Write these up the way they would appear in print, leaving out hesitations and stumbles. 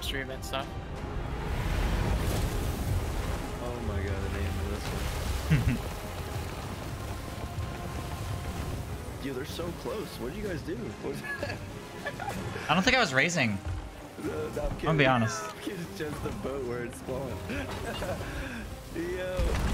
mystery event stuff. Oh my god, the name of this one. Yo, they're so close. What did you guys do? What was that? I don't think I was racing. No, I'm gonna be honest. It's just the boat where it spawned. Yo.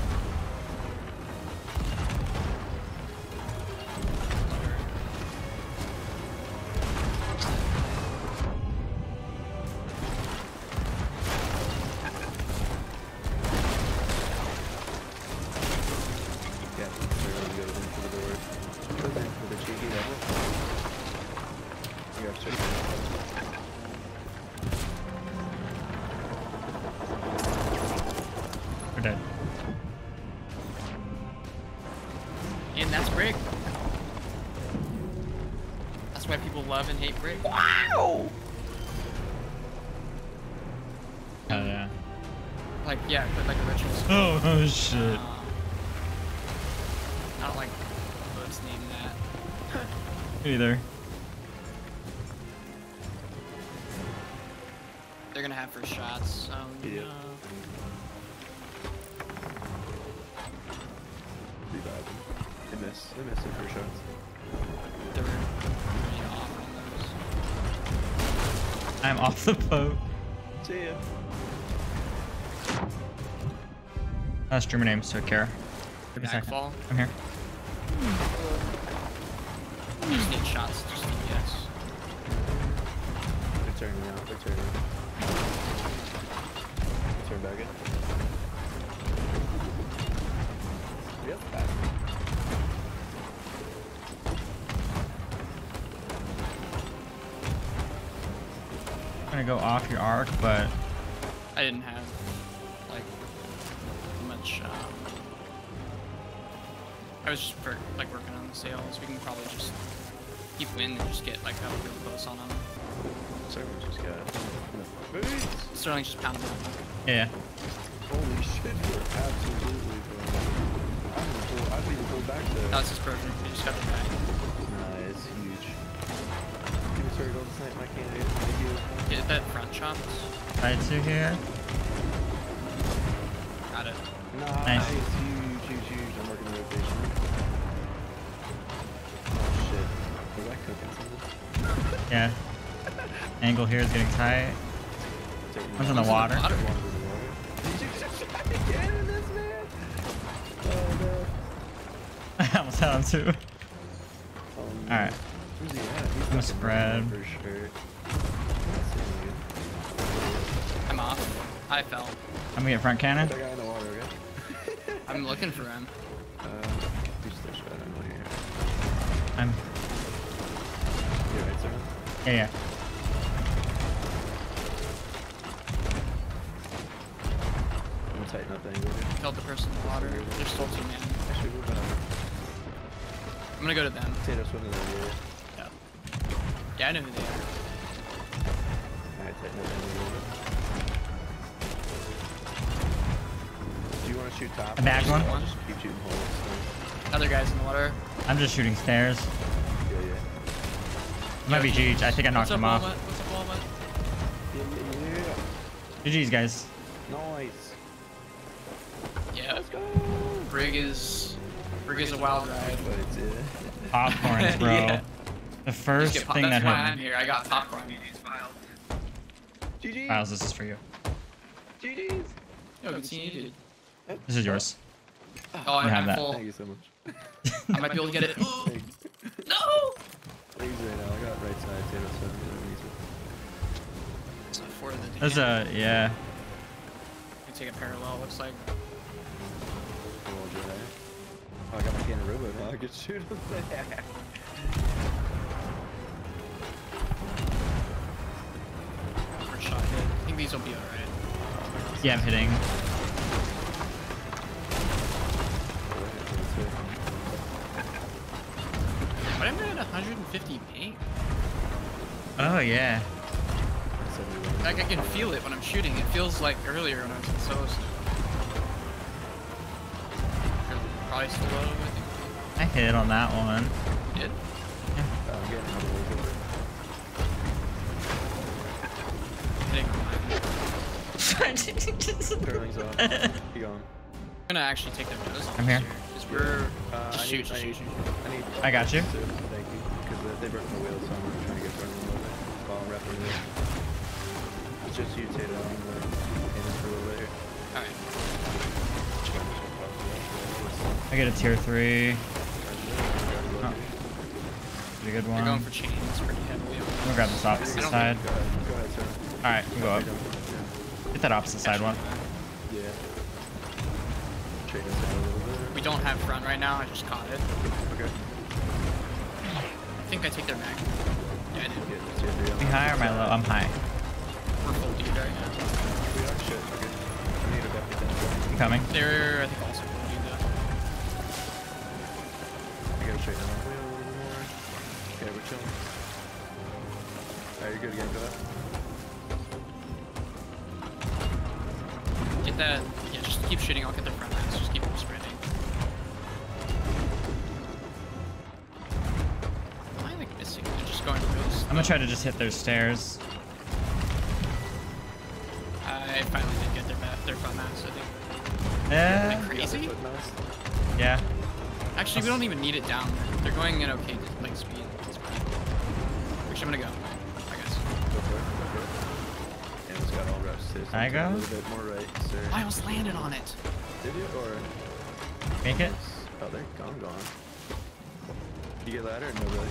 Yeah, everyone goes in for the doors. Goes in for the cheeky level. You have to. We're dead. And that's Brig. That's why people love and hate Brig. Wow! Oh yeah. Like, yeah, but like originals. Oh shit. I don't like what's named that. Either. They're gonna have first shots. Yeah. No. Revive them. They miss their first shots. They're pretty off on those. I'm off the boat. See ya. Streamer name, so care. Give me a second. Backfall. I'm here. You just need shots, just yes. They're turning now. They're turning. Turn back in. Yep. Back. I'm gonna go off your arc, but I didn't have like much. I was just like working on the sails. We can probably just keep wind and just get like up real close on them. Someone just got boots. Sterling's just pounding them. yeah. Holy shit, we're absolutely going. I'd be pulled back there. No, it's just broken. We just got the back. Nah, it's huge. Give me circle to snipe my candidate. Thank you. Get that front shot. Right to here. Got it. Nah, Nice. it's huge. I'm working the rotation. Oh shit. Was I cooking something? Yeah. Angle here is getting tight. One's in the water. Did you just again in this, man? Oh no. I almost had him too. Alright. Where's he at? He's I'm gonna fucking spread. running for sure. I'm off. I fell. I'm gonna get front cannon. That guy in the water, okay? I'm looking for him. He's still shot. I'm not here. I'm. You right, sir? Yeah. I'm gonna tighten up the angle here. Killed the person in the water. There's still two man. Actually, move on. I'm gonna go to them. Potato swimming in the water. Yeah. Yeah, I know who they are. Alright, tighten up the angle a little bit. Do you want to shoot top? A back one? I'll just keep shooting holes. Other guys in the water. I'm just shooting stairs. Yeah. It might be GG. I think I knocked him off. What's up, Walnut? Yeah. GG's, guys. Nice. Yeah. Let's go. Brig is a wild ride. But it's Popcorns, bro. Yeah. The first Just thing that's that why hit I'm me. here. I got popcorn. GG. Miles, this is for you. GG's. Yo, good seeing you, dude. This is yours. Oh, You have I'm that. full. Thank you so much. I might be able to get it. Thanks. No! Thanks right now. I got right side potato swimming. So for the There's a, yeah. We take a parallel. Looks like. Oh, I got my can of robo now. I can shoot him. First shot hit. I think these will be alright. Yeah, I'm hitting. But I'm at 150 ping. Oh, yeah. Like I can feel it when I'm shooting. It feels like earlier when I was in solo. Probably still low, I think. I hit on that one. Did? I'm getting another robo. hitting on mine. Curling's off. Keep going. I'm gonna actually take their nose off. I'm here. Because we're just I shoot. need. I got you. Thank you. Because they broke the wheel, so I'm trying to get thrown a little bit while I'm repping it. It's just you, Tato. I'm aiming for a little bit here. Alright. I get a tier 3. Oh. Pretty good They're one. going for chains pretty heavily. I'm gonna grab this opposite I don't side. Go ahead, sir. Alright, you go up. Yeah. Get that opposite side one. Yeah. Trade us down a little bit. We don't have front right now. I just caught it. Okay. I think I take their mag. Yeah, I did. Yeah, that's it, yeah. Be high or am I low? I'm high. We're full dude right now. We are shit. Okay. I need a back down. I'm coming. They're, I think, also full dude though. I gotta straighten them up a little bit more. Okay, we're chilling. Alright, you're good again for that. Get that. Yeah, just keep shooting. I'll get their front lines. Just keep them sprinting. Why am I missing? They're just going to those. I'm gonna try to just hit their stairs. I finally did get their front mass, I think. Yeah. Crazy? Foot mouse. Yeah. Actually, we don't even need it down. They're going in okay like speed. It's fine. Which I'm gonna go, I guess. Go for it. Go for it. And it's got all reps too. So I take go? A little bit more right, sir. I almost landed on it. Did you? Or? Make it. Oh, they're gone. You get ladder or no really?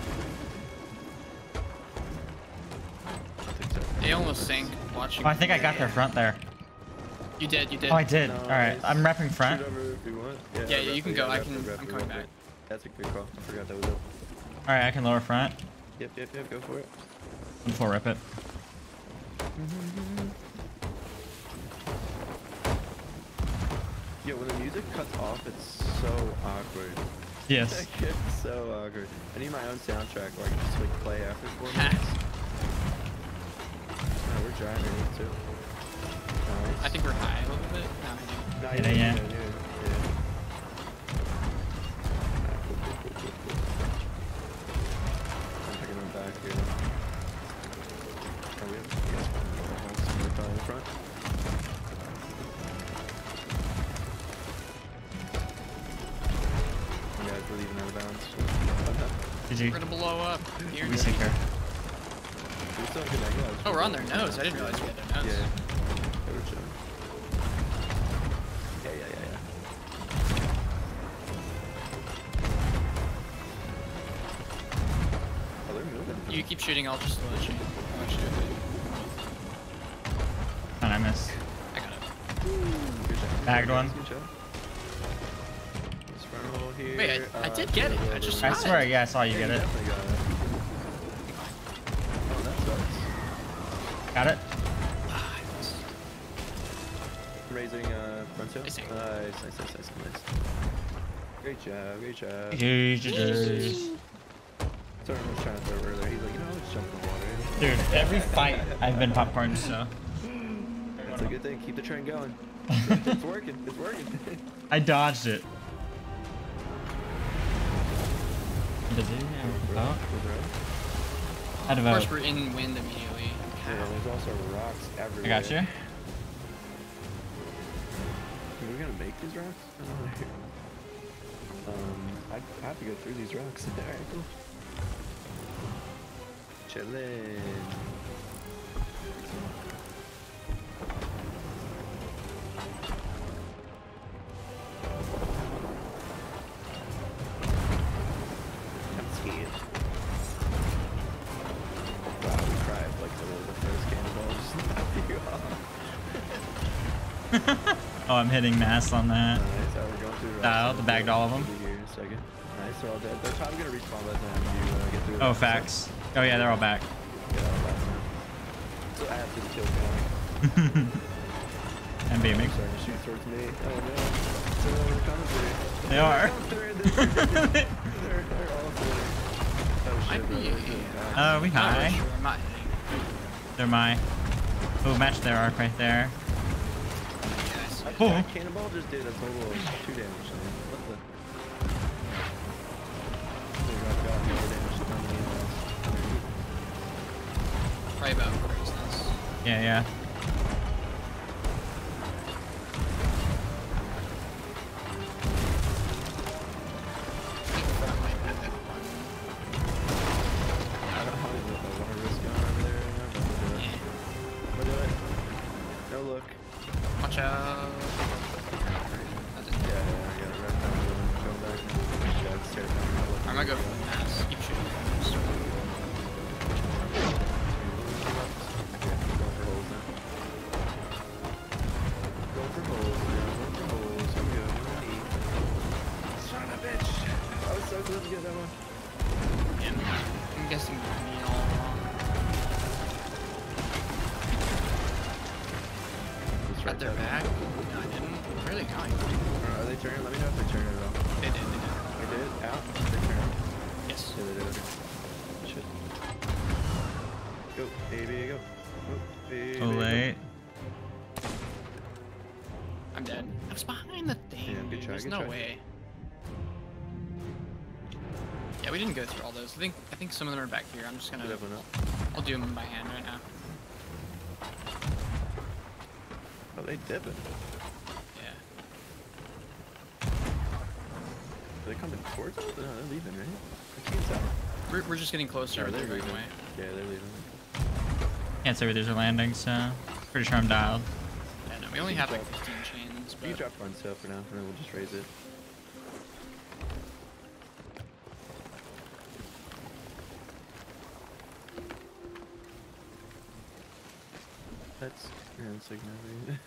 I think so. They almost sank watching. Oh, I think I got their front there. You did. You did. Oh, I did. Nice. Alright, I'm repping front. Shoot over if you want. Yeah, you can go. rep I'm it, coming back. That's a good call. I forgot that was up. Alright, I can lower front. Yep, go for it. I'm full rip it. Yeah, when the music cuts off, it's so awkward. Yes. It's so awkward. I need my own soundtrack where I can just like play after 4 minutes. Oh, we're driving too. Nice. I think we're high a little bit. No, I do. No, Yeah. Alright, cool. I'm picking them back here. Oh, we have some more in front. You guys were leaving out of bounds. GG. We're gonna blow up. Here. We secure. We still have good angle. Oh, we're on their nose. I didn't realize we had their nose. Yeah. They were chilling. Yeah. Oh, they're moving. You keep shooting. I'll just slow the chain. I'll actually do it. And I missed. I got it. Good job. Bagged one. Good job. This front roll here. Wait, I did get it. I just I got swear, it. yeah, I saw you get it. Definitely got it. Oh, that sucks. Got it? Ah, it's- Raising front tail. I see. Nice. Great job. GG. Sorry, I was trying to throw earlier. He's like, let's jump in the water. Dude, every fight I've been popcorn, so. It's a good thing. Keep the train going. It's working. I dodged it. Oh, out of Of course, out. we're in wind immediately. Yeah, there's also rocks I everywhere. got you. Are we gonna make these rocks? I don't know. I have to go through these rocks. Alright, cool. Chillin'. I'm scared. Wow, we tried like the first cannonball just knocked you off. Oh, I'm hitting mass on that. Nice, we're going through the Dial, rocks. the bagged all of them. Here in a second. Nice, they're all dead. They're probably gonna respawn by the time you get through. Oh, the facts. Oh yeah, they're all back. Get all back now. So I have to kill them. I'm beaming. Starting to shoot towards me. Oh no. So they're coming through. They are. They're all through. Oh shit, bro. They're doing bad. Oh, we Not really high. sure. I'm not hitting. They're my. Oh, match their arc right there. Yes. Oh. That cannonball just did a total of 2 damage to me. What the? Oh my god, more damage to me. Probably about craziness. Yeah, yeah. I don't know if I want to risk going over there or not, but I'm gonna do it. I'm gonna do it. No look. Watch out. That's it. Yeah, I got it right now. Going back. Yeah, it's terrifying. Not looking. I'm gonna go for the pass. Keep shooting. Okay, going for holes now. Going for holes, yeah, going for holes. I'm good. Son of a bitch. I was so close to get that one. And I'm guessing me all along. It's Got their back. No, I didn't. Where are they going? Are they turning? Let me know if they're turning at all. They did. They did? Out? They're turning? Yes. Yeah, they did. Okay. Shit. Go, baby, go. Go, baby, Too late. I'm dead. I was behind the thing. Yeah, good try, There's good no try. way. Yeah, we didn't go through all those. I think some of them are back here. I'm just gonna. Good up and up. I'll do them by hand right now. Oh, they dipping. Yeah. Are they coming towards us? No, they're leaving, right? The team's out. We're just getting closer. No, they're They're going leaving. away. Yeah, they're leaving. Can't say where these are landing, so pretty sure I'm dialed. Yeah, no, we only have like 15 chains, You but drop on stuff for now, and then we'll just raise it. That's insignificant.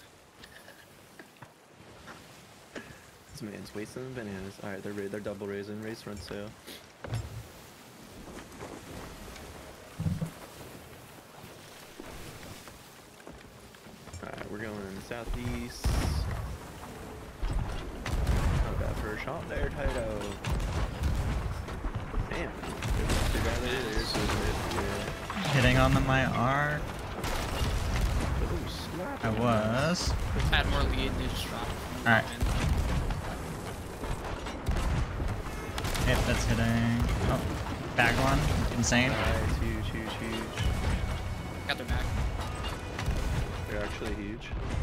This man's wasting the bananas. Alright, they're double raising. Raise front sail. Alright, we're going southeast. Not bad for a shot there, Taito. Damn. Too bad there, so yeah. Hitting on the my arc. Oh, slap. I was. had more lead. They just dropped. All right. Yep, that's hitting. Oh, back one. Insane. Nice, huge, huge, huge. Got their back. They're actually huge.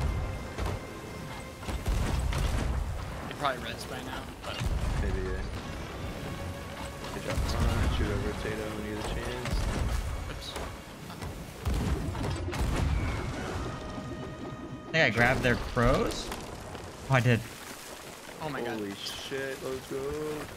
They probably res by now, but Maybe, yeah. Good job. Shoot over Tato when you get a chance. oops. I think I grabbed their crows. Oh, I did. Oh my god. Holy shit, let's go.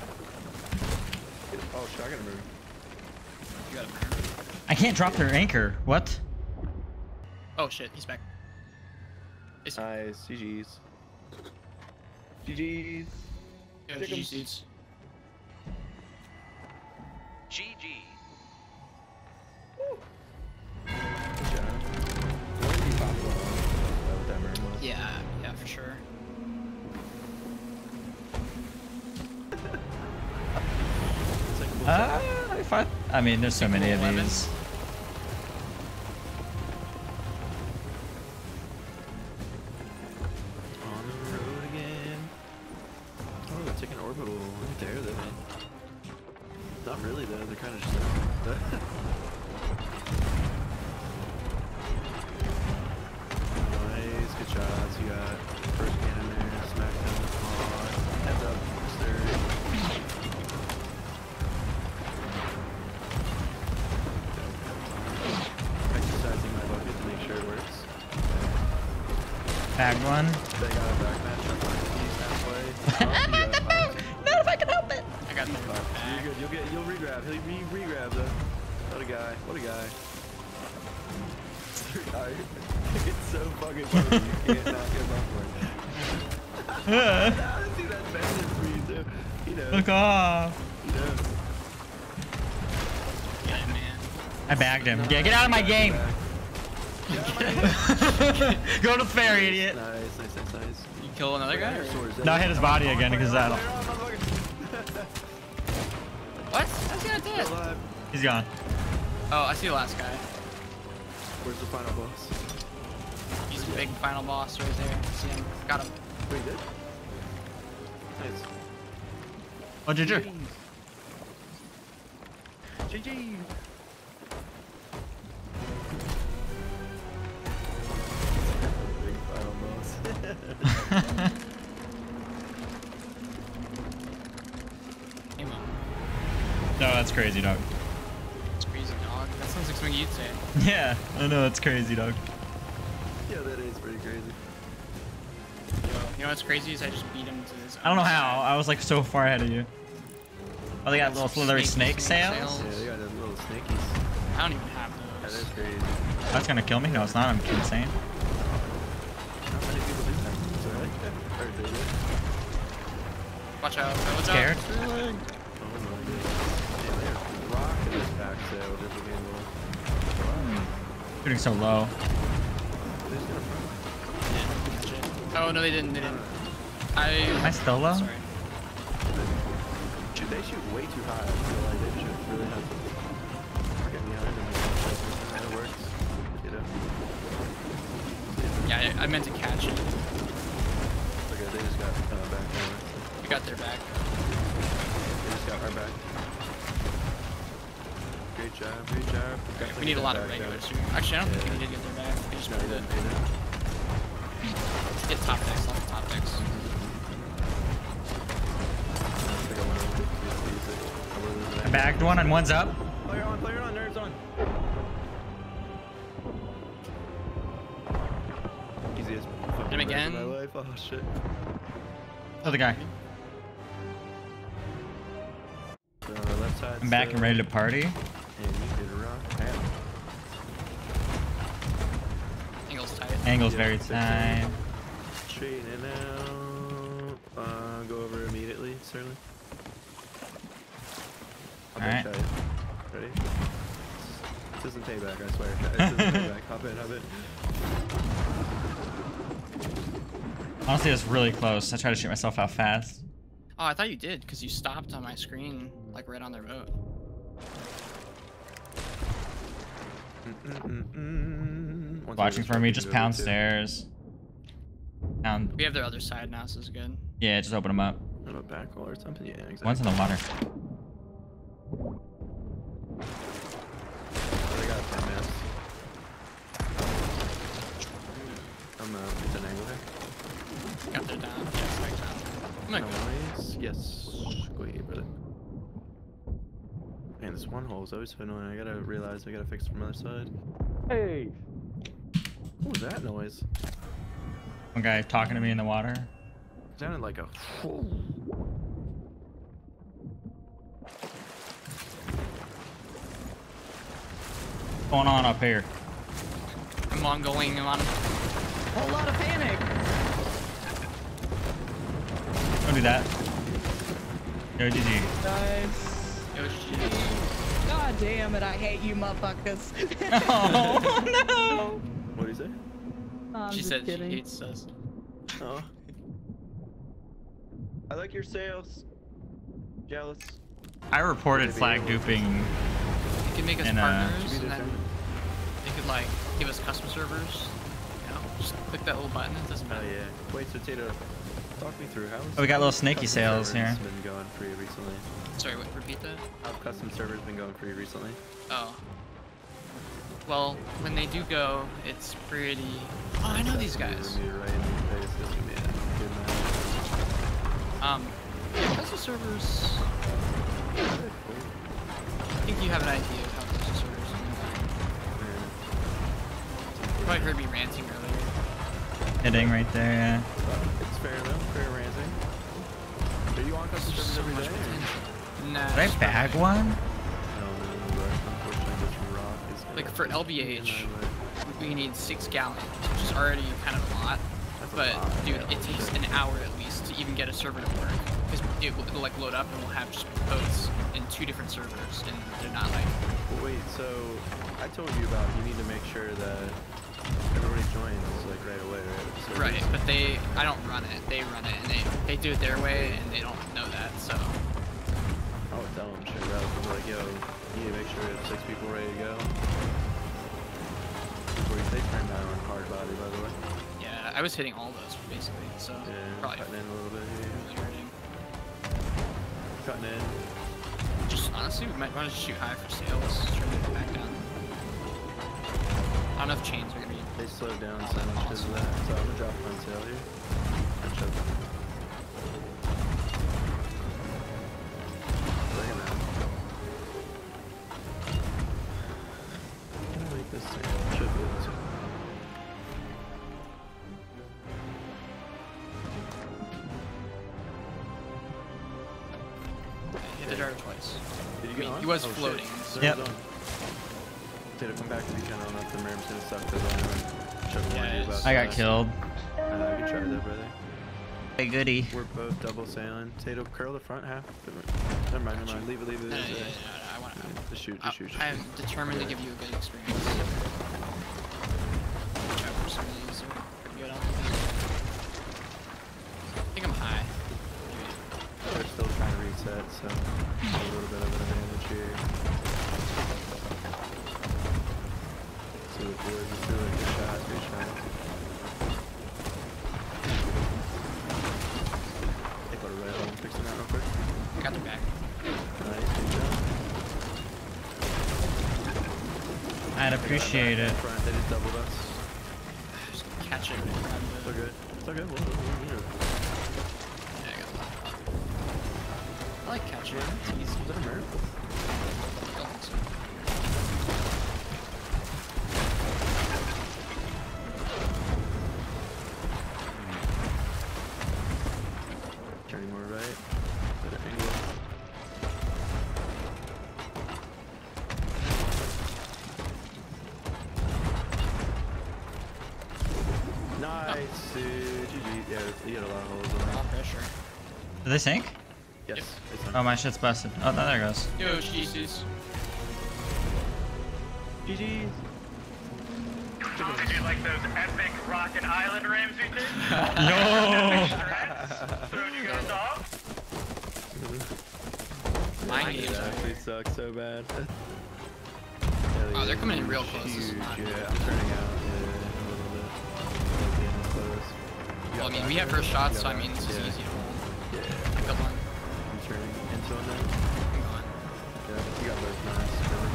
Oh, shotgun move. You got him. I can't drop their anchor. What? Oh shit, he's back. Is he? Nice, GG's. GG's. Yeah, Chickens. GG seats. GG. Good job. What did you pop with that merm was? Yeah, yeah, for sure. It's like cool stuff. I mean, there's so many of 11. these. On the road again. Oh, they're taking orbital right there, though. Not really, though. They're kind of just nice, good shots. You got first cannon there, smack down the pod. Heads up, stir. Exercising my bucket to make sure it works. Bagged one. They got a back match up on these halfway. Not if I can help it. I got their You're back. good. You'll re-grab. He'll re-grab though. What a guy. What a guy. It's so fucking funny. You can't not get off one. See that bandit for you too. He knows. Look off. He knows. Yeah, man. I bagged him. Yeah, get out of my game. Go to the ferry, idiot. Nice. You kill another guy? Or? No, I hit his body again because that. What? How's he not dead? Alive. He's gone. Oh, I see the last guy. Where's the final boss? He's a big final boss right there. See him? Got him. Wait, he did? Nice. Oh, GG. GG. that's crazy, dog. It's crazy, dog. That sounds like something you'd say. Yeah, I know, it's crazy, dog. Yeah, that is pretty crazy. You know what's crazy is I just beat him to his I don't know own how. side. I was like so far ahead of you. Oh, they got little slithery snake sails? Yeah, they got those little snakies. I don't even have That those. is crazy. That's gonna kill me? No, it's not. I'm insane. Not many people do that. So I like that. Or do they? Watch out. Watch Scared? out. Oh my goodness. Yeah, they're rocking this back sail just again. Shooting so low. Who's gonna front? Oh, no, they didn't. They didn't. Am I still low? Sorry. They shoot way too high. I feel like they should really have to get behind them. And it works. You know? Yeah, I meant to catch it. Okay, they just got back there. We got their back. They just got our back. Great job, great job. Okay, we need a lot of regulars too. Actually, I don't think we need to get their back. We just No, need they to didn't. get top decks, lots of top decks. I bagged one and one's up. Player on, nerves on. Easiest fucking Him again. wreck of my life. Oh shit. Oh, the guy. Left side. I'm back and ready to party. And you did a rock. Bam. Angle's tight. Angle's Yeah, very 15. tight. Straight and out. Go over immediately, certainly. I'll Alright. back shot you. Ready? This isn't payback, I swear. This isn't payback. Hop in, hop in. Honestly, it's really close. I tried to shoot myself out fast. Oh, I thought you did because you stopped on my screen, like right on their boat. Watching for me, just pound stairs. Pound. We have their other side now, so this is good. Yeah, just open them up. What about back wall or something? Yeah, exactly. One's in the water. Oh, they got a 10 mast. I'm it's an angle there. Got their down. Yeah, spike down. I'm not good. Nice. Yes. Go ahead, brother. Man, this one hole is always so annoying. I gotta realize I gotta fix it from the other side. Hey! What was that noise? One guy talking to me in the water. It sounded like a. What's going on up here? I'm on going. I'm on. Whole lot of panic. Don't do that. Yo, GG. Nice. Yo, shit. God damn it, I hate you motherfuckers. Oh, no. What do you say? I'm She just said kidding. she hates us. Oh. I like your sales. Jealous. I reported flag duping. They can make us And, partners, should we and do then they could like give us custom servers. You know, just click that little button. It doesn't Oh matter. yeah. Wait, so Tato, talk me through how. Oh, we got little snaky sails here. Been going free recently. Sorry, what, repeat that. How have custom servers been going free recently? Oh. Well, when they do go, it's pretty. Oh, I know these guys. Right in the face. This would be a good match. Yeah, custom servers. I think you have an idea of how custom servers are. You probably heard me ranting earlier. Hitting right there, yeah. It's fair though. Fair ranting. Are you on custom There's servers so every much day? potential. Nah. Did I just bag for- one? No, but unfortunately this rock is Like gonna for be in LBH, my way. we need 6 gallons, which is already kind of a lot. That's a But lot, dude, yeah. it takes an hour at least to even get a server to work. Because it'll like load up and we'll have just boats in 2 different servers, and they're not like. Well, wait, so I told you about you need to make sure that everybody joins like right away, right? So Right, but I don't run it. They run it, and they do it their way, and they don't know that. So I would tell them straight up. I'm like, yo, you need to make sure we have 6 people ready to go. They turned down on hard body, by the way. yeah, I was hitting all those basically. So Yeah, probably cutting in a little bit here. really hurting. Cutting in. Just honestly, we might want to shoot high for sales. Try to get it back down. I don't know if chains are gonna be. They slowed down so much because of that. So I'm gonna drop on sale here. And shove them. Look at that. gyro twice. Did you I get mean, on? he was Oh, shit. floating. So Yep. it was on. Tato, come back to the channel and the Merm's gonna suck the volume and Chuck warned you Yes. about I got that. killed. Good try there, brother. Hey, goody. We're both double sailing. Tato, curl the front half. Never mind, never mind. Leave it, leave it. No, Leave it. I want to. Just shoot, just shoot. I'm determined to give you a good experience. Watch out for some of these. They're pretty good on them. I think I'm high. They're still trying to reset, so a little bit of an advantage here. See what boys is doing. Good shot, good shot. They go to right home, fix them out real quick. I got their back. Nice, good job. I'd appreciate it. Front, they just doubled us. Just catch it. It's all good. It's all good. We'll Yeah, I got that. I like catching. It's easy. Is that a Merm? I don't think so. Turning more right. Better angle. Nice, dude. GG. Yeah, you got a lot of holes on Raw that. pressure. Did they sink? Yes. Yep. It's on. Oh, my shit's busted. Oh, no, there it goes. Yo, Jesus. GG. Did you like those epic Rocket Island rims we did? No! Throwing you guys off? My It games are actually sucks so bad. Oh, they're coming in real close. This is Huge, not yeah. good. I'm turning out a little bit. Getting close. You Well, I got mean, back we have there? first shots, You so got I mean, back? this is Yeah. easy to hold. Yeah. Good one. You turning into him now? I'm gone. Yeah, you got both nice. Really.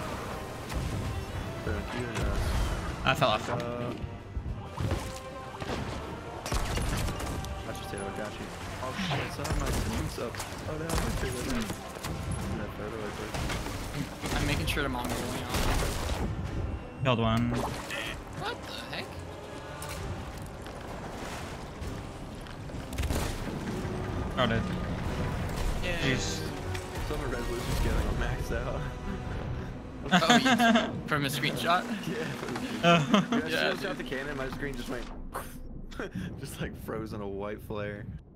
So, you and us. I fell off. Got you, Tato, got you. Oh shit, so my team's up. Oh no, I'm okay with that. That photo I took. I'm making sure the mom is going on. Killed one. What the heck? Oh, dude. Yeah. Jeez. Summer resolution's getting all maxed out. Oh, you, from a screenshot? Yeah. Oh. Yeah, Yeah, I shot the cannon, my screen just went just like froze on a white flare.